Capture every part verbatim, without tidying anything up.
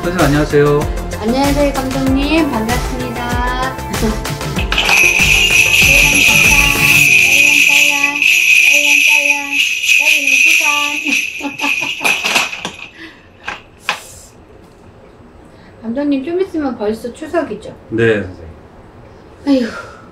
선생님 안녕하세요. 안녕하세요 감독님, 반갑습니다. 감독님 좀 있으면 벌써 추석이죠? 네 선생님. 아휴,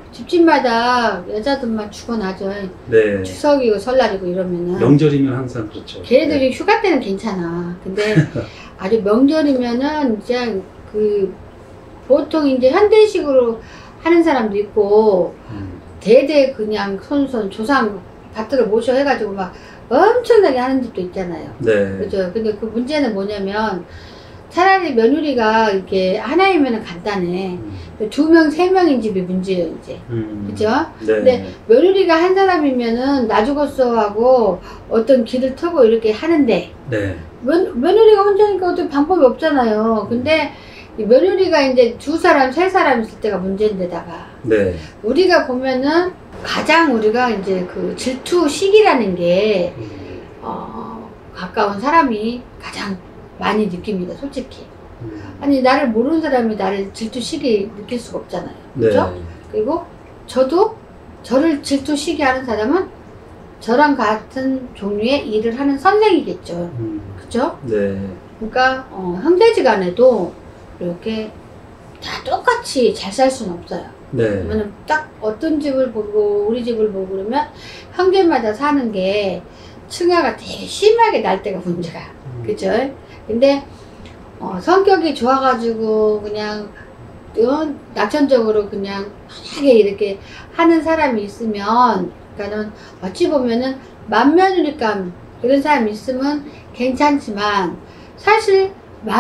집집마다 여자들만 죽어나죠. 네. 추석이고 설날이고 이러면은 명절이면 항상 그렇죠. 걔네들이 네. 휴가 때는 괜찮아. 근데 아주 명절이면은 이제 그 보통 이제 현대식으로 하는 사람도 있고 음. 대대 그냥 손손 조상 밭들을 모셔 해가지고 막 엄청나게 하는 집도 있잖아요. 네. 그죠? 근데 그 문제는 뭐냐면 차라리 며느리가 이렇게 하나이면은 간단해. 음. 두 명, 세 명인 집이 문제예요, 이제. 음. 그죠? 네. 근데 며느리가 한 사람이면은 나 죽었어 하고 어떤 길을 트고 이렇게 하는데 네. 며, 며느리가 혼자니까 어떻게 방법이 없잖아요. 근데 이 며느리가 이제 두 사람, 세 사람 있을 때가 문제인데다가 네. 우리가 보면은 가장 우리가 이제 그 질투식이라는 게 음. 어, 가까운 사람이 가장 많이 느낍니다, 솔직히. 음. 아니, 나를 모르는 사람이 나를 질투시기 느낄 수가 없잖아요. 그죠? 네. 그리고 저도 저를 질투시게 하는 사람은 저랑 같은 종류의 일을 하는 선생이겠죠. 음. 그죠? 네. 그러니까, 어, 형제지간에도 이렇게 다 똑같이 잘 살 수는 없어요. 네. 그러면 딱 어떤 집을 보고, 우리 집을 보고 그러면 형제마다 사는 게 층하가 되게 심하게 날 때가 문제가. 음. 그죠? 근데 어, 성격이 좋아가지고 그냥 어, 낙천적으로 그냥 편하게 이렇게 하는 사람이 있으면, 그러니까는 어찌 보면은 맏며느리감 이런 사람이 있으면 괜찮지만 사실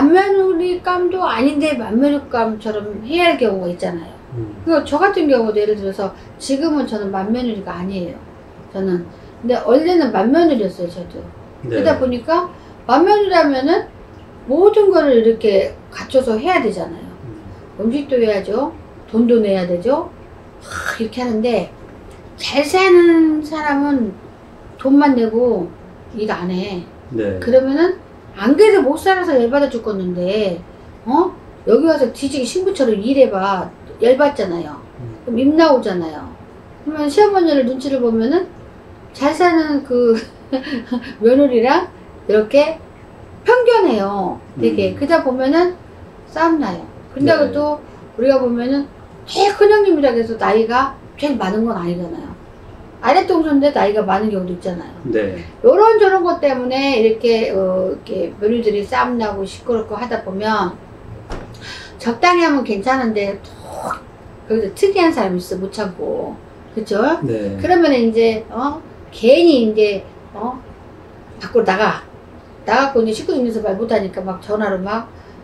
맏며느리감도 아닌데 맏며느리감처럼 해야 할 경우가 있잖아요. 음. 그리고 저 같은 경우도 예를 들어서 지금은 저는 맏며느리가 아니에요. 저는 근데 원래는 맏며느리였어요, 저도. 네. 그러다 보니까 맏며느리라면은 모든 거를 이렇게 갖춰서 해야 되잖아요. 음. 음식도 해야죠. 돈도 내야 되죠. 하, 이렇게 하는데 잘 사는 사람은 돈만 내고 일 안 해. 네. 그러면은 안 그래도 못 살아서 열받아 죽겠는데 어? 여기 와서 뒤지기 신부처럼 일해봐. 열받잖아요. 음. 그럼 입 나오잖아요. 그러면 시어머니를 눈치를 보면은 잘 사는 그 며느리랑 이렇게 편견해요. 되게. 음. 그러다 보면은 싸움 나요. 근데 네. 또 우리가 보면은 제일 큰 형님이라고 해서 나이가 제일 많은 건 아니잖아요. 아랫동생인데 나이가 많은 경우도 있잖아요. 네. 요런 저런 것 때문에 이렇게, 어, 이렇게 며느리들이 싸움 나고 시끄럽고 하다 보면 적당히 하면 괜찮은데 또 거기서 특이한 사람이 있어, 못 참고. 그쵸? 네. 그러면 이제, 어, 괜히 이제, 어, 밖으로 나가. 나가고 이제 식구 중에서 말 못하니까 막 전화로 막,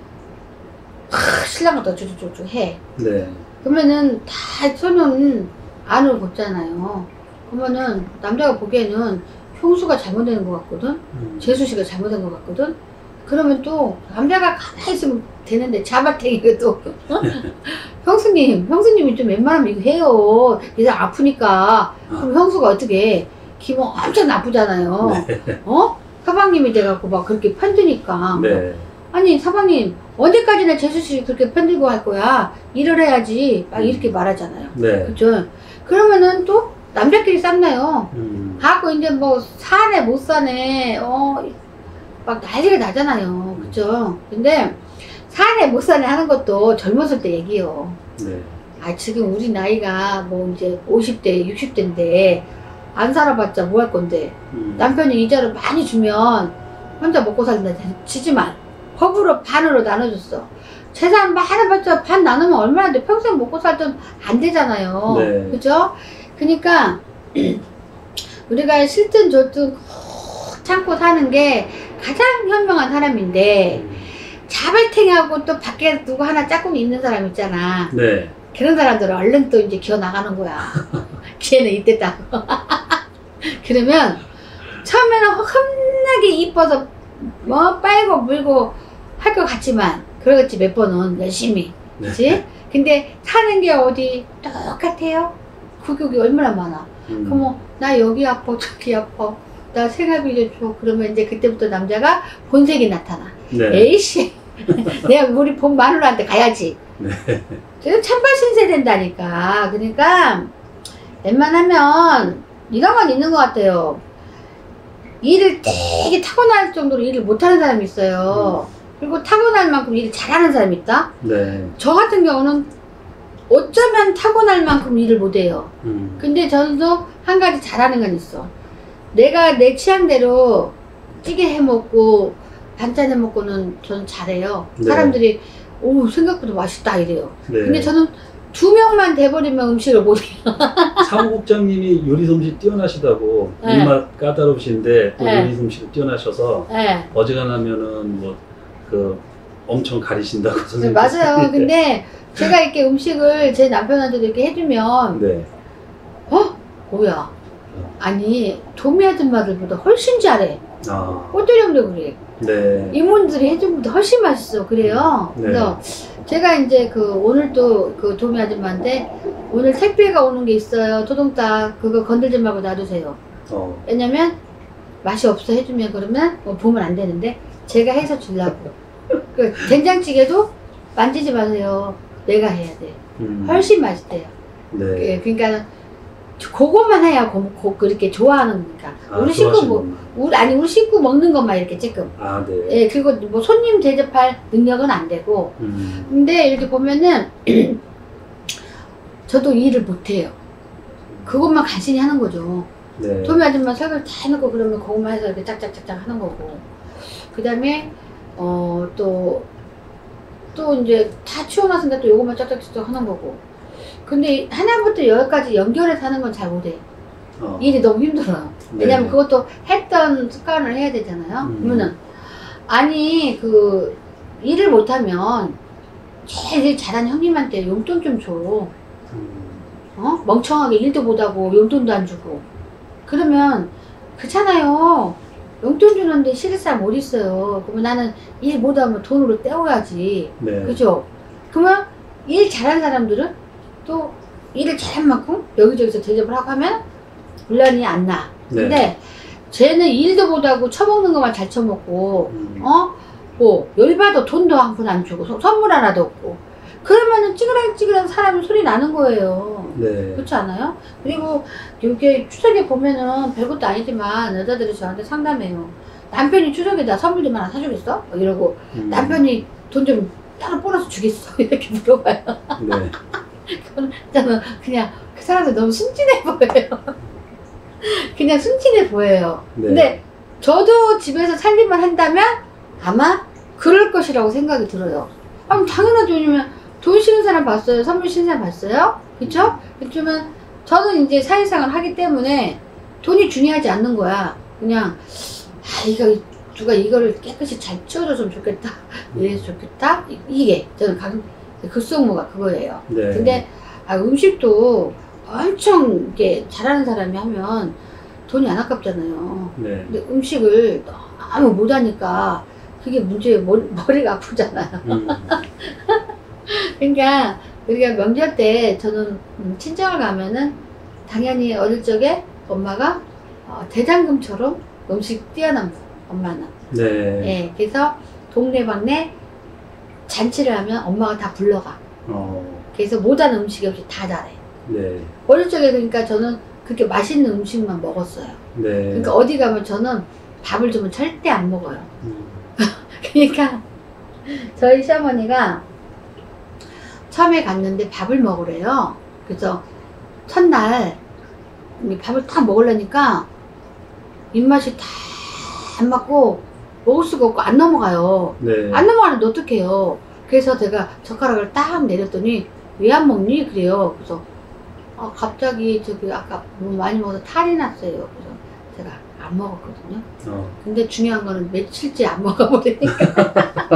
하, 신랑부터 쭉쭉쭉 해. 네. 그러면은 다 손은 안으로 걷잖아요. 그러면은 남자가 보기에는 형수가 잘못된 것 같거든? 음. 재수 씨가 잘못된 것 같거든? 그러면 또 남자가 가만히 있으면 되는데 잡아당기고 또 어? 형수님, 형수님이 좀 웬만하면 이거 해요. 이 사람 아프니까. 그럼 형수가 어떻게 해? 기분 엄청 나쁘잖아요. 네. 어? 사방님이 돼갖고 막 그렇게 편드니까. 네. 아니 사방님 언제까지나 재수씨 그렇게 편들고 할 거야. 일을 해야지. 막 이렇게 말하잖아요. 네. 그죠? 그러면은 또 남자끼리 쌈나요. 음. 갖고 이제 뭐 사네 못 사네 어 막 난리가 나잖아요. 그죠? 근데 사네 못 사네 하는 것도 젊었을 때 얘기요. 네. 아 지금 우리 나이가 뭐 이제 오십 대 육십 대인데 안 살아봤자 뭐 할 건데 음. 남편이 이자를 많이 주면 혼자 먹고 살린다 치지만 법으로 반으로 나눠줬어. 재산 많아봤자 반 나누면 얼마나 돼. 평생 먹고 살던 안 되잖아요. 네. 그죠? 그러니까 우리가 싫든 좋든 꾹 참고 사는 게 가장 현명한 사람인데 음. 자발탱이하고 또 밖에 누구 하나 짝꿍이 있는 사람 있잖아. 네. 그런 사람들은 얼른 또 이제 기어 나가는 거야. 걔는 이때다. 그러면 처음에는 겁나게 이뻐서 뭐 빨고 물고 할 것 같지만 그러겠지 몇 번은 열심히. 그치? 네. 근데 사는 게 어디 똑같아요? 구격이 얼마나 많아. 음. 그럼 뭐, 나 여기 아파 저기 아파 나 생활비 좀 줘. 그러면 이제 그때부터 남자가 본색이 나타나. 네. 에이씨 내가 우리 본 마누라한테 가야지. 네. 제가 찬발 신세 된다니까. 그러니까 웬만하면 이런 건 있는 것 같아요. 일을 되게 타고날 정도로 일을 못하는 사람이 있어요. 음. 그리고 타고날 만큼 일을 잘하는 사람이 있다. 네. 저 같은 경우는 어쩌면 타고날 만큼 일을 못해요. 음. 근데 저도 한 가지 잘하는 건 있어. 내가 내 취향대로 찌개 해먹고 반찬 해먹고는 저는 잘해요. 네. 사람들이 오 생각보다 맛있다 이래요. 네. 근데 저는 두 명만 돼버리면 음식을 못해요. 사무국장님이 요리 솜씨 뛰어나시다고 네. 입맛 까다로우신데 또 네. 요리 솜씨가 뛰어나셔서 네. 어지간하면은 뭐 그 엄청 가리신다고 네, 선생님. 맞아요. 근데 제가 이렇게 음식을 제 남편한테도 이렇게 해주면 네. 어? 뭐야? 아니 도미 아줌마들보다 훨씬 잘해. 아. 꼬들이 형도 그래. 네. 이모들이 해준 것보다 훨씬 맛있어. 그래요. 네. 그래서 제가 이제 그 오늘 또 그 도미 아줌마인데 오늘 택배가 오는 게 있어요. 토동딱 그거 건들지 말고 놔두세요. 어. 왜냐면 맛이 없어 해주면 그러면 뭐 보면 안 되는데 제가 해서 주려고. 그 된장찌개도 만지지 마세요. 내가 해야 돼. 음. 훨씬 맛있대요. 네. 예, 그러니까 그것만 해야 고, 고, 그렇게 좋아하는 거니까. 아, 우리 식구 뭐 좋아하시는구나. 우리 아니 우리 식구 먹는 것만 이렇게 조금. 아, 네. 예, 그리고 뭐 손님 대접할 능력은 안 되고. 음. 근데 이렇게 보면은 저도 일을 못해요. 그것만 간신히 하는 거죠. 네. 도미 아줌마 설거지 다 해놓고 그러면 그것만 해서 이렇게 짝짝짝짝 하는 거고. 그 다음에 어 또 또 이제 다 치워놨으니까 또 요것만 짝짝짝짝 하는 거고. 근데 하나부터 열까지 연결해서 하는 건 잘 못해. 어. 일이 너무 힘들어요. 왜냐면 네. 그것도 했던 습관을 해야 되잖아요. 음. 그러면은 아니 그 일을 못하면 제일 잘하는 형님한테 용돈 좀 줘. 음. 어? 멍청하게 일도 못하고 용돈도 안 주고. 그러면 그렇잖아요. 용돈 주는데 싫을 사람 어디 있어요. 그러면 나는 일 못하면 돈으로 때워야지. 네. 그죠? 그러면 일 잘하는 사람들은 또 일을 잘한 만큼 여기저기서 대접을 하고 하면 분란이 안 나. 네. 근데 쟤는 일도 못하고 처먹는 것만 잘 처먹고 음. 어? 뭐 열받아 돈도 한 푼 안 주고 서- 선물 하나도 없고 그러면은 찌그랑찌그랑 사람이 소리 나는 거예요. 네. 그렇지 않아요? 그리고 이게 추석에 보면은 별것도 아니지만 여자들이 저한테 상담해요. 남편이 추석에 나 선물 좀 하나 사주겠어? 막 이러고 음. 남편이 돈 좀 따로 보너스 주겠어? 이렇게 물어봐요. 네. 그건 저는 그냥 그 사람들 너무 순진해 보여요. 그냥 순진해 보여요. 네. 근데 저도 집에서 살림을 한다면 아마 그럴 것이라고 생각이 들어요. 아니 당연하죠. 왜냐면 돈 쉬는 사람 봤어요? 선물 쉬는 사람 봤어요? 그쵸? 그렇지만 저는 이제 사회생활 하기 때문에 돈이 중요하지 않는 거야. 그냥 아 이거 누가 이거를 깨끗이 잘 치워줬으면 좋겠다. 이래서 좋겠다. 이- 이게 저는 각 급속무가 그거예요. 네. 근데 아, 음식도 엄청 이렇게 잘하는 사람이 하면 돈이 안 아깝잖아요. 네. 근데 음식을 너무 못하니까 그게 문제예요. 머리, 머리가 아프잖아요. 음. 그러니까 우리가 명절 때 저는 음, 친정을 가면은 당연히 어릴 적에 엄마가 어, 대장금처럼 음식 뛰어난 거, 엄마는. 네. 예, 그래서 동네방네 잔치를 하면 엄마가 다 불러가. 어. 그래서 못하는 음식이 없이 다 잘해. 네. 어릴 적에 그러니까 저는 그렇게 맛있는 음식만 먹었어요. 네. 그러니까 어디 가면 저는 밥을 주면 절대 안 먹어요. 음. 그러니까 저희 시어머니가 처음에 갔는데 밥을 먹으래요. 그래서 첫날 이 밥을 딱 먹으려니까 입맛이 다 안 맞고 먹을 수가 없고 안 넘어가요. 네. 안 넘어가는데 어떡해요. 그래서 제가 젓가락을 딱 내렸더니 왜 안 먹니? 그래요. 그래서 아, 갑자기 저기 아까 너무 많이 먹어서 탈이 났어요. 그래서 제가 안 먹었거든요. 어. 근데 중요한 거는 며칠째 안 먹어버리니까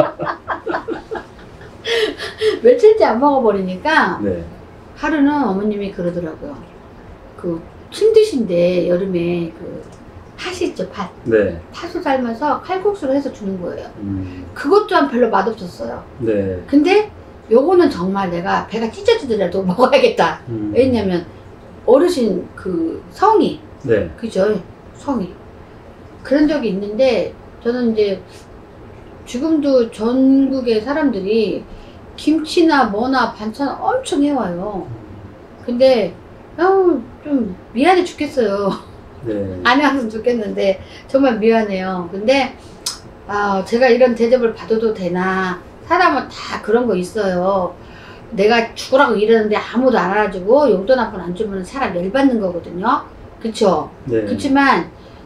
며칠째 안 먹어버리니까 네. 하루는 어머님이 그러더라고요. 그 힘드신데 여름에 그 팥이 있죠, 팥. 네. 팥을 삶아서 칼국수를 해서 주는 거예요. 음. 그것 또한 별로 맛없었어요. 네. 근데 요거는 정말 내가 배가 찢어지더라도 먹어야겠다. 음. 왜냐면 어르신 그 성이, 네. 그죠? 성이. 그런 적이 있는데 저는 이제 지금도 전국의 사람들이 김치나 뭐나 반찬 엄청 해와요. 근데 아우 좀 미안해 죽겠어요. 네. 안 해왔으면 좋겠는데 정말 미안해요. 근데 아 제가 이런 대접을 받아도 되나. 사람은 다 그런 거 있어요. 내가 죽으라고 이러는데 아무도 안 알아주고 용돈 한 푼 안 주면 사람 열받는 거거든요. 그쵸? 네. 그렇지만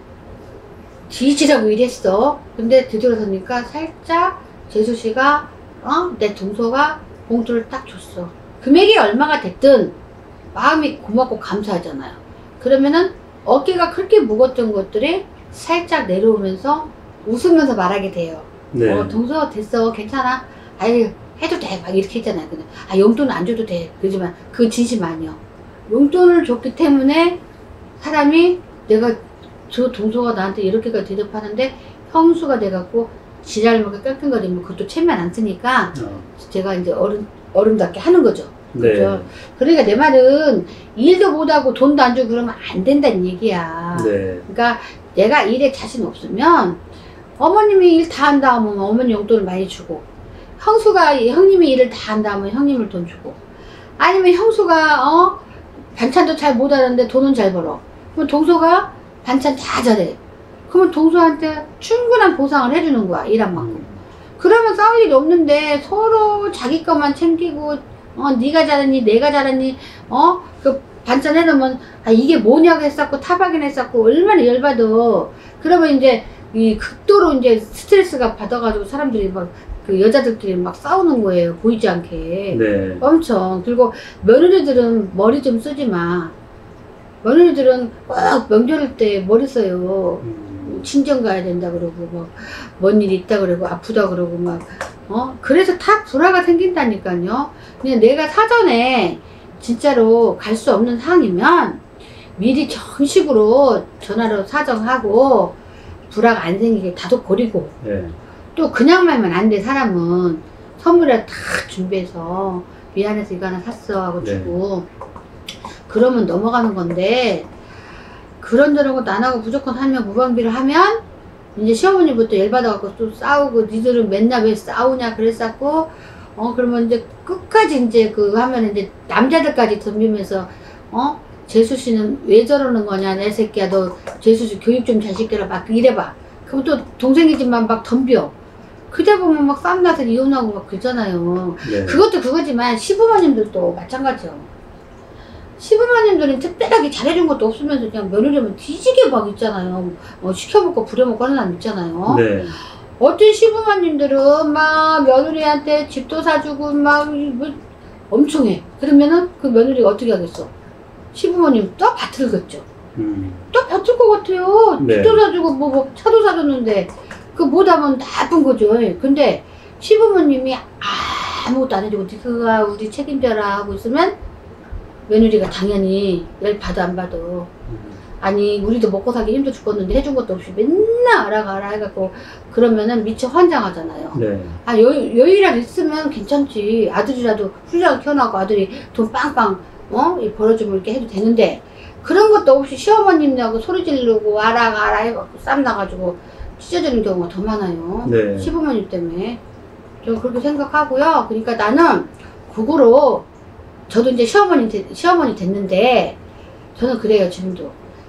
지지라고 일했어. 근데 뒤돌아서니까 살짝 재수씨가 어? 내 동서가 봉투를 딱 줬어. 금액이 얼마가 됐든 마음이 고맙고 감사하잖아요. 그러면은 어깨가 그렇게 무거웠던 것들이 살짝 내려오면서 웃으면서 말하게 돼요. 네. 어, 동서 됐어. 괜찮아. 아유, 해도 돼. 막 이렇게 했잖아요. 근데, 아, 용돈은 안 줘도 돼. 그러지만 그 진심 아니요. 용돈을 줬기 때문에 사람이 내가 저 동서가 나한테 이렇게까지 대접하는데 형수가 돼갖고 지랄 먹게 깔끔거리면 그것도 체면 안 쓰니까 어. 제가 이제 어른, 어른답게 하는 거죠. 네. 그죠? 그러니까 내 말은 일도 못하고 돈도 안 주고 그러면 안 된다는 얘기야. 네. 그러니까 내가 일에 자신 없으면 어머님이 일 다 한다 하면 어머니 용돈을 많이 주고 형수가 형님이 일을 다 한다 하면 형님을 돈 주고 아니면 형수가 어 반찬도 잘 못하는데 돈은 잘 벌어. 그럼 동서가 반찬 다 잘해. 그러면 동서한테 충분한 보상을 해주는 거야. 일 한 만큼. 음. 그러면 싸울 일이 없는데 서로 자기 것만 챙기고 어 네가 잘했니 내가 잘했니 어 그 반찬 해놓으면 아 이게 뭐냐고 했었고 타박이나 했었고 얼마나 열받아. 그러면 이제 이 극도로 이제 스트레스가 받아가지고 사람들이 막 그 여자들끼리 막 싸우는 거예요. 보이지 않게. 네. 엄청. 그리고 며느리들은 머리 좀 쓰지 마. 며느리들은 꼭 명절 때 머리 써요. 음. 친정 가야 된다 그러고 막 뭔 일 있다 그러고 아프다 그러고 막 어 그래서 다 불화가 생긴다니까요. 그냥 내가 사전에 진짜로 갈 수 없는 상황이면 미리 정식으로 전화로 사정하고 불화가 안 생기게 다독거리고 네. 또 그냥 말면 안 돼. 사람은 선물을 다 준비해서 미안해서 이거 하나 샀어 하고 주고 그러면 넘어가는 건데 그런저런 것도 안 하고 무조건 하면 무방비를 하면 이제 시어머니부터 열받아갖고 또 싸우고 니들은 맨날 왜 싸우냐 그랬었고 어 그러면 이제 끝까지 이제 그 하면 이제 남자들까지 덤비면서 어 재수씨는 왜 저러는 거냐 내 새끼야 너 재수씨 교육 좀 잘 시켜라 막 이래봐. 그럼 또 동생이지만 막 덤벼. 그때 보면 막 쌈나서 이혼하고 막 그러잖아요. 네. 그것도 그거지만 시부모님들도 마찬가지요. 시부모님들은 특별하게 잘해준 것도 없으면서 그냥 며느리면 뒤지게 막 있잖아요. 어, 시켜먹고 부려먹고 하는 사람 있잖아요. 네. 어떤 시부모님들은 막 며느리한테 집도 사주고 막 뭐 엄청 해. 그러면은 그 며느리가 어떻게 하겠어? 시부모님 또 밭을 걷죠. 음. 또 밭을 것 같아요. 네. 집도 사주고 뭐, 뭐 차도 사줬는데 그 못하면 나쁜 거죠. 근데 시부모님이 아무것도 안 해주고 그가 우리 책임져라 하고 있으면 며느리가 당연히 열 받아 안 받아. 음. 아니 우리도 먹고 살기 힘들어 죽겠는데 해준 것도 없이 맨날 알아가라 해갖고 그러면은 미처 환장하잖아요. 네. 아 여유, 여유라도 있으면 괜찮지. 아들이라도 훌륭하게 키워나고 아들이 돈 빵빵 어? 이 벌어주면 이렇게 해도 되는데 그런 것도 없이 시어머님하고 소리 지르고 알아가라 해갖고 쌈 나가지고 찢어지는 경우가 더 많아요. 네. 시부모님 때문에. 저 그렇게 생각하고요. 그러니까 나는 그거로 저도 이제 시어머니, 되, 시어머니 됐는데 저는 그래요. 지금도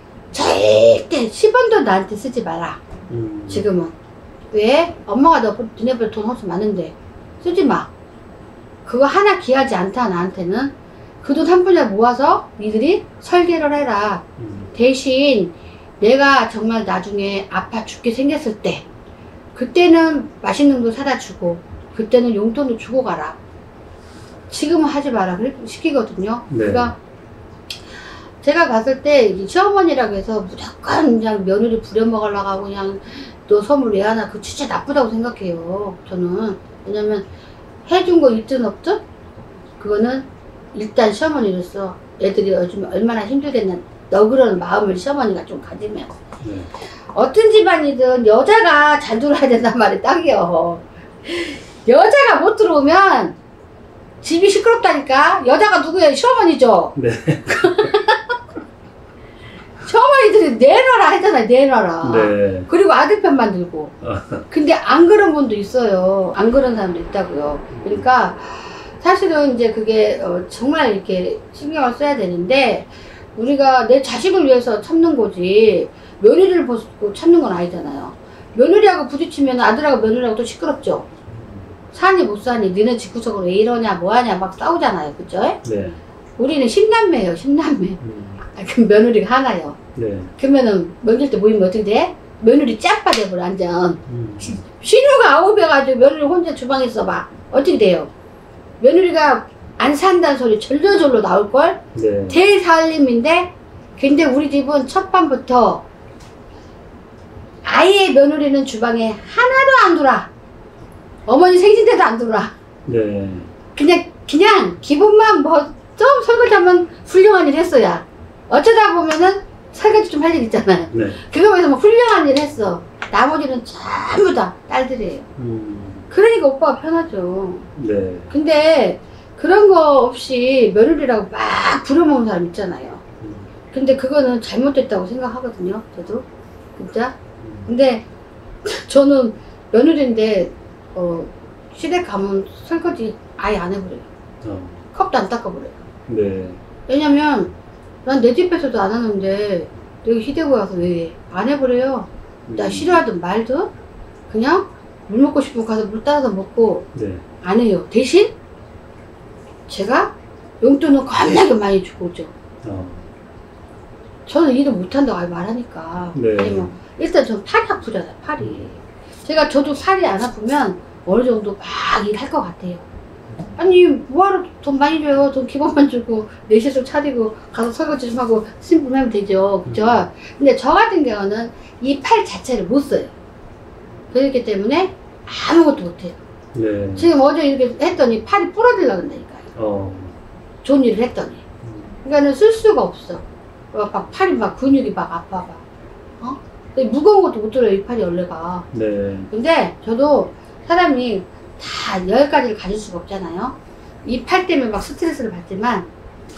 절대 십 원도 나한테 쓰지 마라. 음. 지금은. 왜? 엄마가 너 너네보다 돈 훨씬 많은데 쓰지 마. 그거 하나 귀하지 않다. 나한테는 그 돈 한 푼에 모아서 니들이 설계를 해라. 음. 대신 내가 정말 나중에 아파 죽게 생겼을 때 그때는 맛있는 거 사다 주고 그때는 용돈도 주고 가라. 지금은 하지 마라. 그렇게 시키거든요. 네. 그러니까 제가 봤을 때 시어머니라고 해서 무조건 그냥 며느리 부려먹으려고 하고 그냥 너 선물 왜 하나 그 진짜 나쁘다고 생각해요. 저는. 왜냐면 해준 거 있든 없든 그거는 일단 시어머니로서 애들이 요즘 얼마나 힘들겠나 너 그런 마음을 시어머니가 좀 가지면 네. 어떤 집안이든 여자가 잘 들어야 된단 말이 딱이요. 여자가 못 들어오면 집이 시끄럽다니까. 여자가 누구예요? 시어머니죠. 네. 어머니들이 내놔라 하잖아요. 내놔라. 네. 그리고 아들 편만 들고. 아, 근데 안 그런 분도 있어요. 안 그런 사람도 있다고요. 그러니까 사실은 이제 그게 어, 정말 이렇게 신경을 써야 되는데 우리가 내 자식을 위해서 참는 거지 며느리를 벗고 참는 건 아니잖아요. 며느리하고 부딪히면 아들하고 며느리하고 또 시끄럽죠. 사니 못 사니 너네 집구석으로 왜 이러냐 뭐하냐 막 싸우잖아요. 그죠? 네. 우리는 십남매예요. 십남매. 음, 아, 그럼 며느리가 하나요. 네. 그러면은 명절 때 모이면 어떻게 돼? 며느리 짝바 돼버려 완전. 음, 신우가 아홉이가지고 며느리 혼자 주방에 있어봐. 어떻게 돼요? 며느리가 안 산다는 소리 절로절로 나올걸? 네. 대살림인데 근데 우리 집은 첫 밤부터 아예 며느리는 주방에 하나도 안 들어와. 어머니 생신 때도 안 들어와. 네. 그냥 그냥 기분만 뭐 좀 설거지하면 훌륭한 일 했어야. 어쩌다 보면은 설거지 좀 할 일 있잖아요. 네. 그거에서 뭐 훌륭한 일 했어. 나머지는 전부 다 딸들이에요. 음, 그러니까 오빠가 편하죠. 네. 근데 그런 거 없이 며느리라고 막 부려먹는 사람 있잖아요. 음, 근데 그거는 잘못됐다고 생각하거든요. 저도 진짜. 음, 근데 저는 며느리인데 어, 시댁 가면 설거지 아예 안 해버려요. 어, 컵도 안 닦아버려요. 네. 왜냐면 난 내 집에서도 안 하는데 여기 시댁에 와서 왜 안 해버려요. 나 음, 싫어하든 말든 그냥 물 먹고 싶으면 가서 물 따라서 먹고 네. 안 해요. 대신 제가 용돈은 겁나게 많이 주고 오죠. 어, 저는 일을 못한다고 아예 말하니까. 네. 아니면 일단 전 팔이 아프잖아요. 팔이. 제가 저도 팔이 안 아프면 어느 정도 막 일할 것 같아요. 아니 뭐하러 돈 많이 줘요. 돈 기본만 주고 내 시술 차리고 가서 설거지 좀 하고 심부하면 되죠. 그죠? 근데 저 같은 경우는 이 팔 자체를 못 써요. 그렇기 때문에 아무것도 못해요. 네. 지금 어제 이렇게 했더니 팔이 부러지려고 한다니까요. 어, 좋은 일을 했더니. 음, 그러니까는 쓸 수가 없어. 막, 막 팔이 막 근육이 막 아파 봐. 어? 근데 무거운 것도 못 들어요. 이 팔이 원래가. 네. 근데 저도 사람이 다 열 가지를 가질 수가 없잖아요. 이 팔 때문에 막 스트레스를 받지만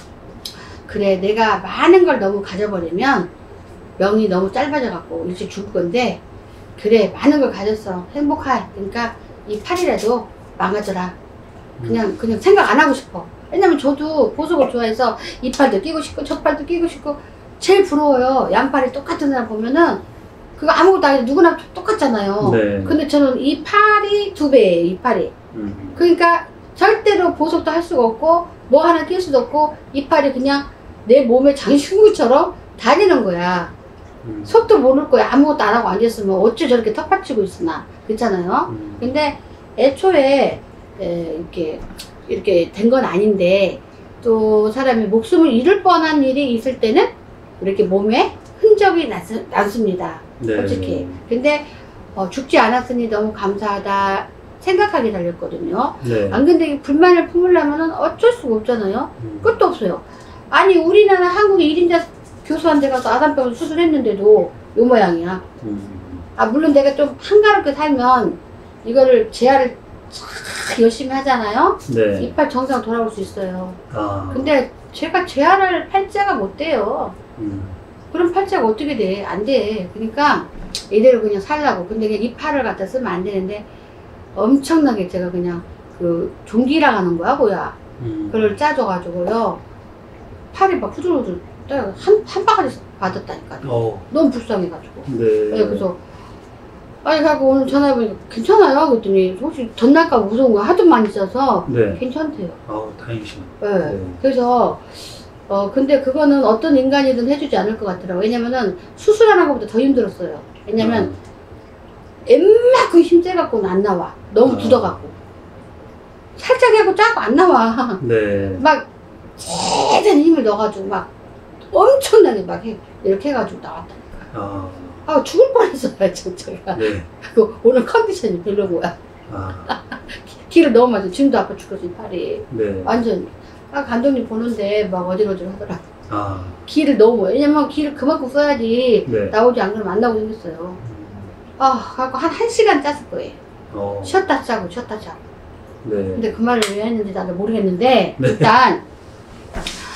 그래 내가 많은 걸 너무 가져버리면 명이 너무 짧아져 갖고 일찍 죽을 건데 그래 많은 걸 가졌어 행복해. 그러니까 이 팔이라도 망가져라. 그냥 그냥 생각 안 하고 싶어. 왜냐면 저도 보석을 좋아해서 이 팔도 끼고 싶고 저 팔도 끼고 싶고 제일 부러워요. 양팔이 똑같은 사람 보면은 그거 아무것도 아니고 누구나 똑같잖아요. 네. 근데 저는 이 팔이 두 배예요. 이 팔이. 음, 그러니까 절대로 보석도 할 수가 없고 뭐 하나 낄 수도 없고 이 팔이 그냥 내 몸에 장신구처럼 다니는 거야. 음, 속도 모를 거야. 아무것도 안 하고 앉았으면 어째 저렇게 텃밭치고 있으나 그렇잖아요. 음, 근데 애초에 에, 이렇게 이렇게 된 건 아닌데 또 사람이 목숨을 잃을 뻔한 일이 있을 때는 이렇게 몸에 흔적이 났, 났습니다. 네. 솔직히. 근데 어, 죽지 않았으니 너무 감사하다 생각하게 달렸거든요. 네. 안 근데 불만을 품으려면 어쩔 수가 없잖아요. 음, 끝도 없어요. 아니 우리나라 한국에 일 인자 교수한테 가서 아산병을 수술했는데도 요 모양이야. 음, 아 물론 내가 좀 한가롭게 살면 이거를 재활을 참 열심히 하잖아요. 네. 이빨 정상 돌아올 수 있어요. 아, 근데 제가 재활을 팔자가 못 돼요. 음, 그럼 팔자가 어떻게 돼? 안 돼. 그러니까 이대로 그냥 살라고. 근데 그냥 이 팔을 갖다 쓰면 안 되는데 엄청나게 제가 그냥 그 종기랑 하는 거야 뭐야. 음, 그걸 짜줘가지고요. 팔이 막 후들후들 떠요. 한, 한 바가지 받았다니까요. 어, 너무 불쌍해가지고. 네. 네, 그래서 아니 갖고 오늘 전화해보니까 괜찮아요. 그랬더니 혹시 전날까 무서운 거 하도 많이 써서 네. 괜찮대요. 아우, 다행이시네. 네. 네. 그래서 어 근데 그거는 어떤 인간이든 해주지 않을 것 같더라고요. 왜냐면은 수술하는 것보다 더 힘들었어요. 왜냐면 웬만큼 힘세갖고는 안 나와. 너무 아. 굳어갖고 살짝 하고 짜고 안 나와. 네. 막 최대한 힘을 넣어가지고 막 엄청나게 막 해, 이렇게 해가지고 나왔다니까. 아, 아 죽을 뻔했어요 진짜가. 네. 그 오늘 컨디션이 별로 거야. 아, 기를 너무 맞아. 지금도 아파 죽겠어 이 팔이. 네. 완전. 아 감독님 보는데 막 어질어질 하더라. 아, 기를 너무 왜냐면 기를 그만큼 써야지 네. 나오지 안 그러면 안 나오고 생겼어요. 음, 아 갖고 한 한 시간 짰을 거예요. 어, 쉬었다 짜고 쉬었다 짜고. 네. 근데 그 말을 왜 했는지 나도 모르겠는데 네. 일단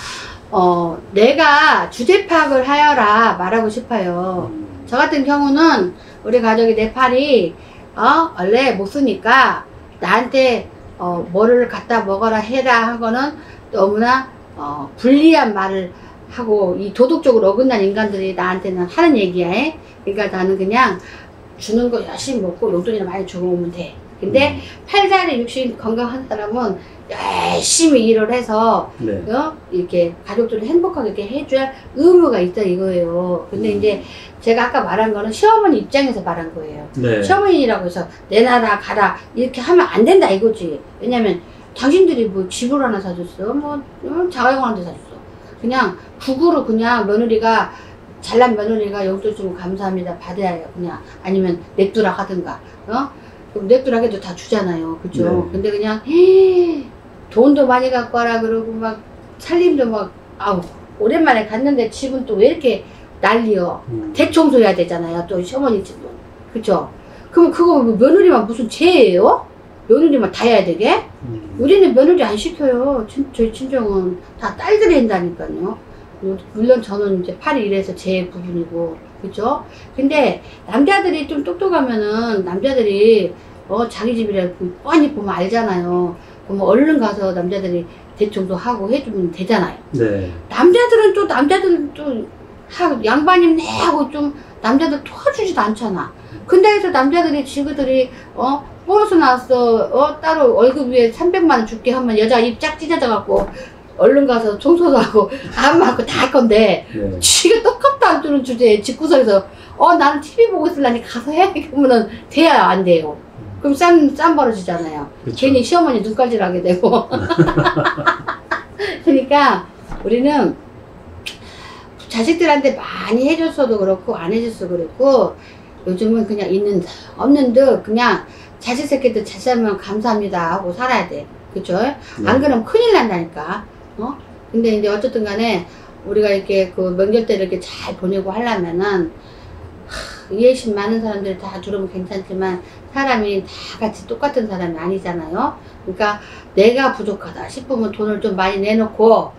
어, 내가 주제 파악을 하여라 말하고 싶어요. 음. 저 같은 경우는 우리 가족이 내 팔이 어, 원래 못 쓰니까 나한테 어, 뭐를 갖다 먹어라 해라 하고는 너무나 어, 불리한 말을 하고 이 도덕적으로 어긋난 인간들이 나한테는 하는 얘기야. 해? 그러니까 나는 그냥 주는 거 열심히 먹고 용돈이나 많이 주고 오면 돼. 근데 음. 팔다리 육신 건강한 사람은 열심히 일을 해서 네. 어? 이렇게 가족들을 행복하게 이렇게 해줘야 의무가 있다 이거예요. 근데 음. 이제 제가 아까 말한 거는 시어머니 입장에서 말한 거예요. 네. 시어머니라고 해서 내놔라 가라 이렇게 하면 안 된다 이거지. 왜냐면 당신들이 뭐 집을 하나 사줬어, 뭐 음, 자가용 하나 사줬어. 그냥 국으로 그냥 며느리가 잘난 며느리가 용돈 주고 감사합니다 받아야 해요. 그냥 아니면 냅두라 하든가. 어? 그럼 냅두라해도 다 주잖아요. 그죠? 네. 근데 그냥 에이, 돈도 많이 갖고 와라 그러고 막 살림도 막 아우 오랜만에 갔는데 집은 또 왜 이렇게 난리여. 음. 대청소해야 되잖아요. 또 시어머니 집은. 그죠? 그럼 그거 뭐 며느리만 무슨 죄예요? 며느리만 다 해야 되게? 음. 우리는 며느리 안 시켜요. 친, 저희 친정은 다 딸들이 한다니까요. 물론 저는 이제 팔이 이래서 제 부분이고, 그죠? 근데 남자들이 좀 똑똑하면은 남자들이 어 자기 집이라 뻔히 보면 알잖아요. 그럼 얼른 가서 남자들이 대청소 하고 해주면 되잖아요. 네. 남자들은 또 남자들은 또 하, 양반님 내 하고 좀 남자들 도와주지도 않잖아. 근데 해서 남자들이 지그들이 어 보너스 나왔어 어 따로 월급 위에 삼백만 원 줄게 하면 여자 입 쫙 찢어져 갖고 얼른 가서 청소도 하고 안마 하고 다 할 건데 네. 지가 똑같도 안 주는 주제에 집구석에서 어 나는 티비 보고 있으려니 가서 해 그러면은 돼야 안 돼요. 그럼 쌈, 쌈 벌어지잖아요. 그쵸. 괜히 시어머니 눈깔질 하게 되고 그러니까 우리는 자식들한테 많이 해줬어도 그렇고 안 해줬어도 그렇고 요즘은 그냥 있는 듯 없는 듯 그냥 자식 새끼들 잘 살면 감사합니다 하고 살아야 돼. 그쵸? 네. 안 그러면 큰일 난다니까. 어? 근데 이제 어쨌든 간에 우리가 이렇게 그 명절 때 이렇게 잘 보내고 하려면은 하, 이해심 많은 사람들이 다 들으면 괜찮지만 사람이 다 같이 똑같은 사람이 아니잖아요. 그러니까 내가 부족하다 싶으면 돈을 좀 많이 내놓고 어?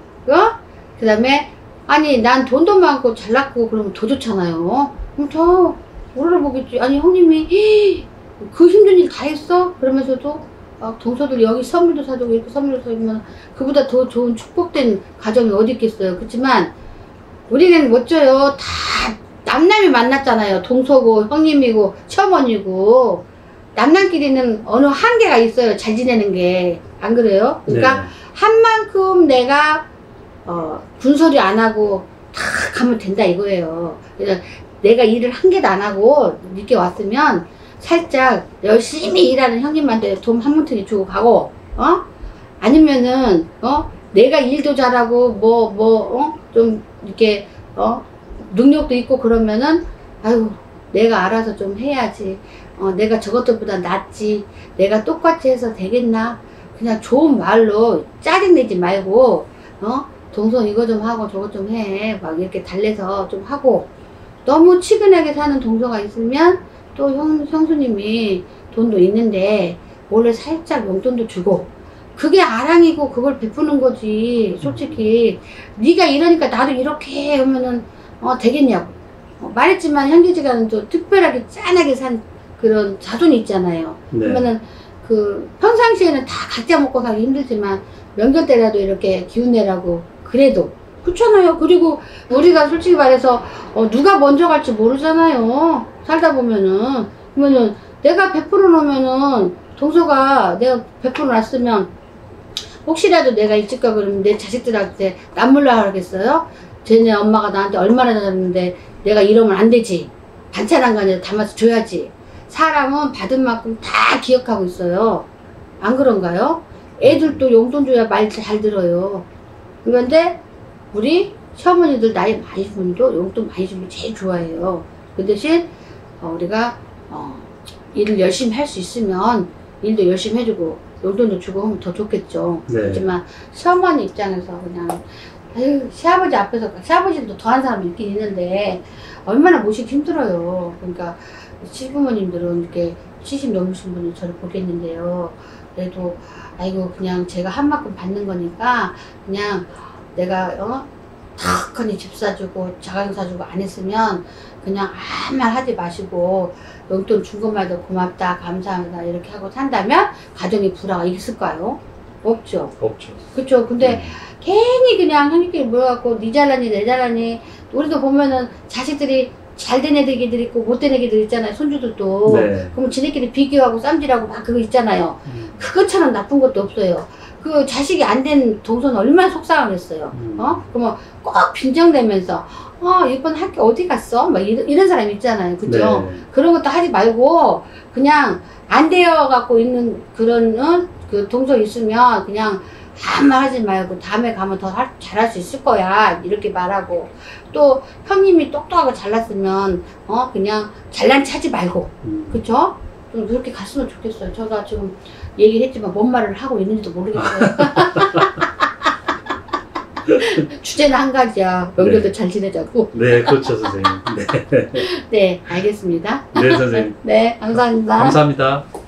그 다음에 아니 난 돈도 많고 잘났고 그러면 더 좋잖아요. 그럼 더 물어보겠지. 아니 형님이 그 힘든 일 다 했어? 그러면서도 막 동서들 여기 선물도 사주고 이렇게 선물도 사주면 그보다 더 좋은 축복된 가정이 어디 있겠어요. 그렇지만 우리는 멋져요. 다 남남이 만났잖아요. 동서고 형님이고 시어머니고 남남끼리는 어느 한계가 있어요. 잘 지내는 게. 안 그래요? 그러니까 네. 한 만큼 내가 어, 군소리 안 하고 다 가면 된다 이거예요. 그래서 내가 일을 한 개도 안 하고 늦게 왔으면 살짝 열심히 일하는 형님한테 돈 한 뭉텅이 주고 가고, 어? 아니면은, 어? 내가 일도 잘하고, 뭐, 뭐, 어? 좀, 이렇게, 어? 능력도 있고 그러면은, 아유, 내가 알아서 좀 해야지. 어, 내가 저것들보다 낫지. 내가 똑같이 해서 되겠나? 그냥 좋은 말로 짜증내지 말고, 어? 동서 이거 좀 하고 저거 좀 해. 막 이렇게 달래서 좀 하고, 너무 치근하게 사는 동서가 있으면, 또 형, 형수님이 돈도 있는데 원래 살짝 용돈도 주고 그게 아랑이고 그걸 베푸는 거지. 솔직히 네가 이러니까 나도 이렇게 하면은 어 되겠냐고. 어, 말했지만 형제지간은 또 특별하게 짠하게 산 그런 자손이 있잖아요. 네. 그러면은 그 평상시에는 다 각자 먹고 살기 힘들지만 명절 때라도 이렇게 기운 내라고 그래도 그렇잖아요. 그리고 우리가 솔직히 말해서 어, 누가 먼저 갈지 모르잖아요. 살다 보면은. 그러면은 내가 베풀어 놓으면은 동서가 내가 베풀어 놨으면 혹시라도 내가 일찍 가 그러면 내 자식들한테 남몰라 하겠어요? 쟤네 엄마가 나한테 얼마나 잘했는데 내가 이러면 안 되지. 반찬 한 간에 담아서 줘야지. 사람은 받은 만큼 다 기억하고 있어요. 안 그런가요? 애들도 용돈 줘야 말 잘 들어요. 그런데 우리 시어머니들 나이 많이 분도 용돈 많이 주면 제일 좋아해요. 그 대신 어, 우리가 어, 일을 열심히 할 수 있으면 일도 열심히 해주고 용돈도 주고 하면 더 좋겠죠. 네. 하지만 시어머니 입장에서 그냥 아유 시아버지 앞에서 시아버지도 더한 사람이 있긴 있는데 얼마나 모시기 힘들어요. 그러니까 시부모님들은 이렇게 칠십 넘으신 분이 저를 보겠는데요. 그래도 아이고 그냥 제가 한 만큼 받는 거니까 그냥 내가 어 떡하니 집 사주고 자가용 사주고 안 했으면 그냥 아무 말 하지 마시고 용돈 준 것만도 고맙다 감사합니다 이렇게 하고 산다면 가정의 불화가 있을까요? 없죠. 없죠. 그렇죠. 근데 음. 괜히 그냥 형님끼리 모여갖고 니 잘나니 내 잘나니 우리도 보면은 자식들이 잘된 애들이 있고 못된 애들 있잖아요. 손주들도. 네. 그럼 지네끼리 비교하고 쌈질하고 막 그거 있잖아요. 음. 그것처럼 나쁜 것도 없어요. 그 자식이 안 된 동선 얼마나 속상하겠어요. 음. 어? 그러면 꼭 빈정대면서 어 이번 학교 어디 갔어? 막 이런, 이런 사람 있잖아요. 그죠? 네. 그런 것도 하지 말고 그냥 안 되어 갖고 있는 그런 어? 그 동서 있으면 그냥 아무 말 하지 말고 다음에 가면 더 할, 잘할 수 있을 거야 이렇게 말하고 또 형님이 똑똑하고 잘났으면 어 그냥 잘난 체 하지 말고 음. 그쵸? 좀 그렇게 갔으면 좋겠어요. 제가 지금 얘기를 했지만 뭔 말을 하고 있는지도 모르겠어요. 주제는 한 가지야. 명절도 네. 잘 지내자고. 네, 그렇죠, 선생님. 네. 네, 알겠습니다. 네, 선생님. 네, 감사합니다. 감사합니다.